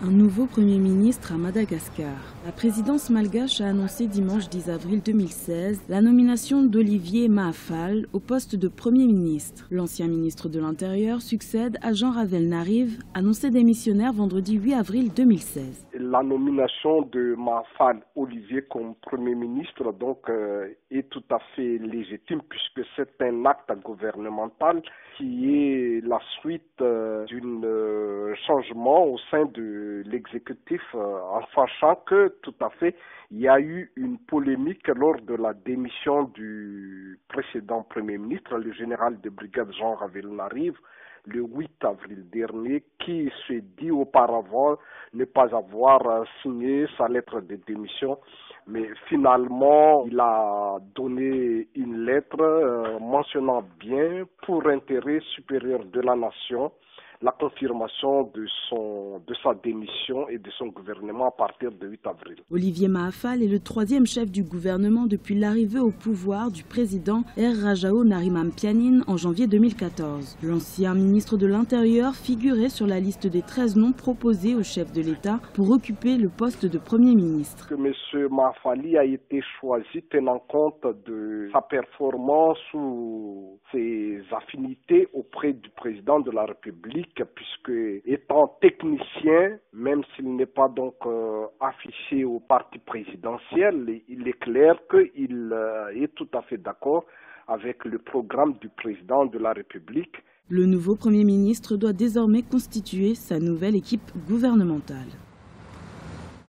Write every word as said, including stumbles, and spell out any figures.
Un nouveau Premier ministre à Madagascar. La présidence malgache a annoncé dimanche dix avril deux mille seize la nomination d'Olivier Mahafal au poste de Premier ministre. L'ancien ministre de l'Intérieur succède à Jean Ravelnarive, annoncé démissionnaire vendredi huit avril deux mille seize. La nomination de Mahafal Olivier comme Premier ministre donc, euh, est tout à fait légitime puisque c'est un acte gouvernemental qui est la suite euh, d'un euh, changement au sein de l'exécutif euh, en sachant que tout à fait il y a eu une polémique lors de la démission du précédent Premier ministre, le général de brigade Jean Ravelnarive, le huit avril dernier, qui s'est dit auparavant ne pas avoir signé sa lettre de démission. Mais finalement, il a donné une lettre euh, mentionnant bien, pour intérêt supérieur de la nation, la confirmation de, son, de sa démission et de son gouvernement à partir de huit avril. Olivier Mahafal est le troisième chef du gouvernement depuis l'arrivée au pouvoir du président R. Rajao Narimampianine en janvier deux mille quatorze. L'ancien ministre de l'Intérieur figurait sur la liste des treize noms proposés au chef de l'État pour occuper le poste de Premier ministre. Que M. Mahafali a été choisi tenant compte de sa performance ou ses affinités auprès du président de la République, puisque étant technicien, même s'il n'est pas donc euh, affiché au parti présidentiel, il est clair qu'il euh, est tout à fait d'accord avec le programme du président de la République. Le nouveau Premier ministre doit désormais constituer sa nouvelle équipe gouvernementale.